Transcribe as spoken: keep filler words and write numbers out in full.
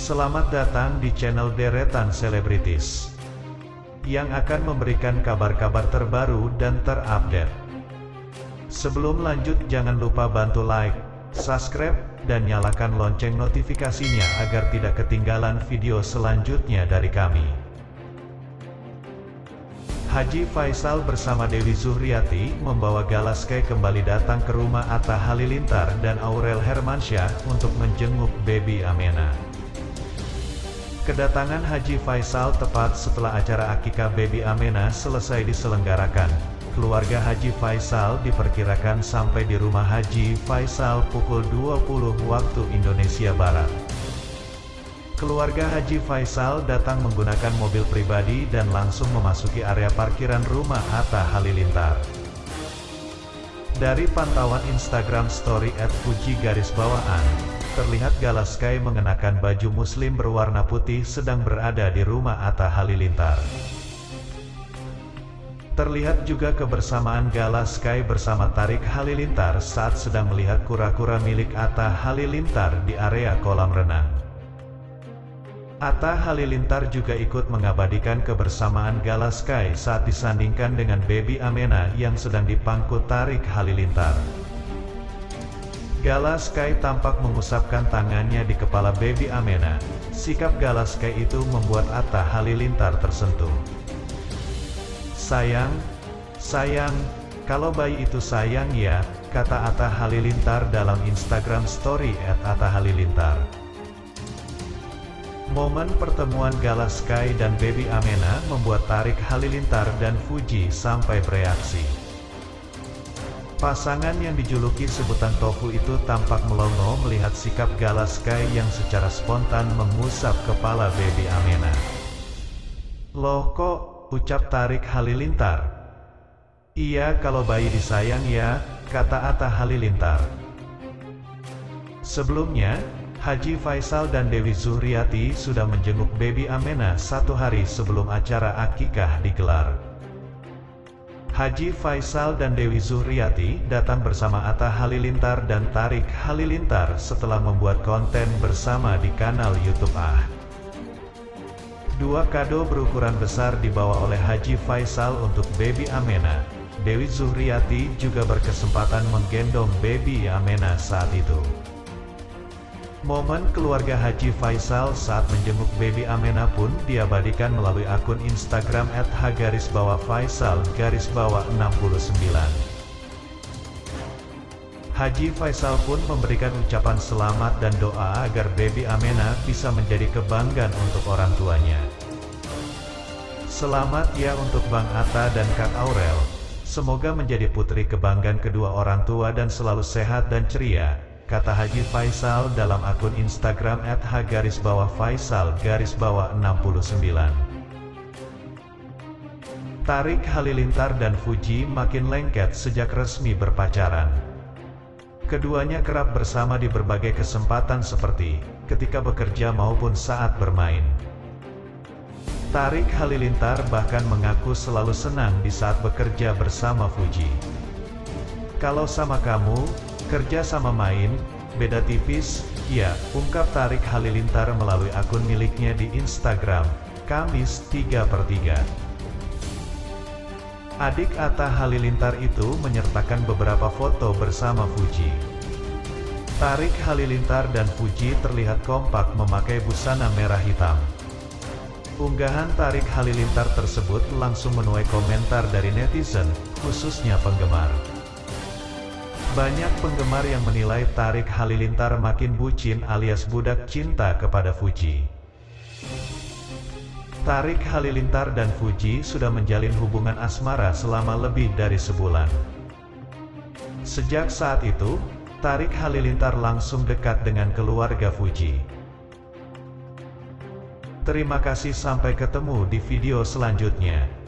Selamat datang di channel Deretan Selebritis yang akan memberikan kabar-kabar terbaru dan terupdate. Sebelum lanjut, jangan lupa bantu like, subscribe, dan nyalakan lonceng notifikasinya agar tidak ketinggalan video selanjutnya dari kami. Haji Faisal bersama Dewi Zuhriati membawa Galaskai kembali datang ke rumah Atta Halilintar dan Aurel Hermansyah untuk menjenguk Baby Amena. Kedatangan Haji Faisal tepat setelah acara akikah Baby Amena selesai diselenggarakan. Keluarga Haji Faisal diperkirakan sampai di rumah Haji Faisal pukul dua puluh waktu Indonesia Barat. Keluarga Haji Faisal datang menggunakan mobil pribadi dan langsung memasuki area parkiran rumah Atta Halilintar. Dari pantauan Instagram story at fuji garis bawahan, terlihat Galaskai mengenakan baju muslim berwarna putih sedang berada di rumah Atta Halilintar. Terlihat juga kebersamaan Galaskai bersama Tarik Halilintar saat sedang melihat kura-kura milik Atta Halilintar di area kolam renang. Atta Halilintar juga ikut mengabadikan kebersamaan Galaskai saat disandingkan dengan Baby Amena yang sedang dipangku Tarik Halilintar. Galaskai tampak mengusapkan tangannya di kepala Baby Amena. Sikap Galaskai itu membuat Atta Halilintar tersentuh. "Sayang, sayang, kalau bayi itu sayang ya," kata Atta Halilintar dalam Instagram story at Atta Halilintar. Momen pertemuan Galaskai dan Baby Amena membuat Tarik Halilintar dan Fuji sampai bereaksi. Pasangan yang dijuluki sebutan tofu itu tampak melongo melihat sikap Galaskai yang secara spontan mengusap kepala Baby Amena. "Loh kok," ucap Tarik Halilintar. "Iya, kalau bayi disayang ya," kata Atta Halilintar. Sebelumnya, Haji Faisal dan Dewi Zuhriati sudah menjenguk Baby Amena satu hari sebelum acara akikah digelar. Haji Faisal dan Dewi Zuhriati datang bersama Atta Halilintar dan Tarik Halilintar setelah membuat konten bersama di kanal YouTube A. Dua kado berukuran besar dibawa oleh Haji Faisal untuk Baby Amena. Dewi Zuhriati juga berkesempatan menggendong Baby Amena saat itu. Momen keluarga Haji Faisal saat menjenguk Baby Amena pun diabadikan melalui akun Instagram at h garis bawah faisal garis bawah enam puluh sembilan. Haji Faisal pun memberikan ucapan selamat dan doa agar Baby Amena bisa menjadi kebanggaan untuk orang tuanya. "Selamat ya untuk Bang Atta dan Kak Aurel. Semoga menjadi putri kebanggaan kedua orang tua dan selalu sehat dan ceria," kata Haji Faisal dalam akun Instagram at h garis bawah faisal garis bawah enam puluh sembilan. Tarik Halilintar dan Fuji makin lengket sejak resmi berpacaran. Keduanya kerap bersama di berbagai kesempatan seperti ketika bekerja maupun saat bermain. Tarik Halilintar bahkan mengaku selalu senang di saat bekerja bersama Fuji. "Kalau sama kamu, kerja sama main, beda tipis, ya," ungkap Tarik Halilintar melalui akun miliknya di Instagram, Kamis tiga per tiga. Adik Atta Halilintar itu menyertakan beberapa foto bersama Fuji. Tarik Halilintar dan Fuji terlihat kompak memakai busana merah hitam. Unggahan Tarik Halilintar tersebut langsung menuai komentar dari netizen, khususnya penggemar. Banyak penggemar yang menilai Tarik Halilintar makin bucin alias budak cinta kepada Fuji. Tarik Halilintar dan Fuji sudah menjalin hubungan asmara selama lebih dari sebulan. Sejak saat itu, Tarik Halilintar langsung dekat dengan keluarga Fuji. Terima kasih, sampai ketemu di video selanjutnya.